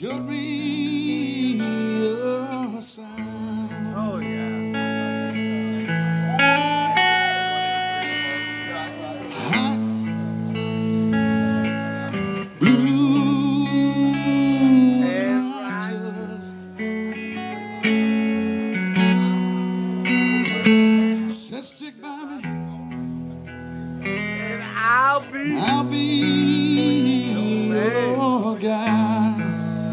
showed me a sign. Oh yeah. Hot blue righteous said stick by me And I'll be your guy.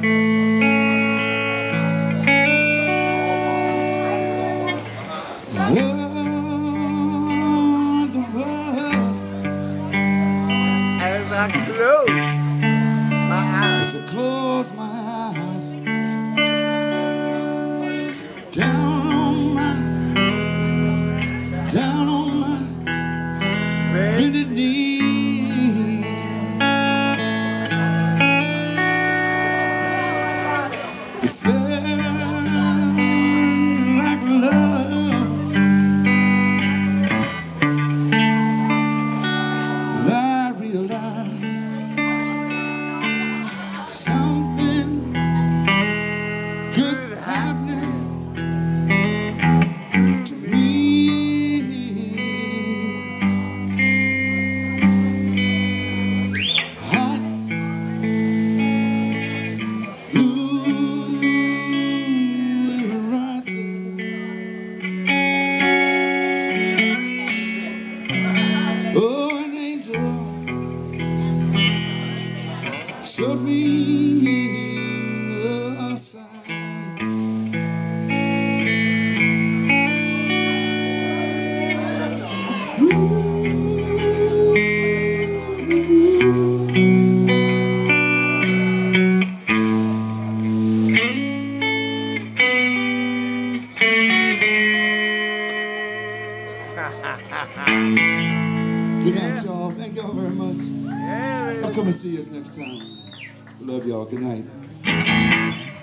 The world as I close my eyes. as I close my eyes down on my bended knee. It felt like love. I realized something good happening to me. Hot blue rises. Oh, an angel showed me a sign. Good night, y'all. Thank y'all very much. Yeah, I'll come and see us next time. Love y'all. Good night.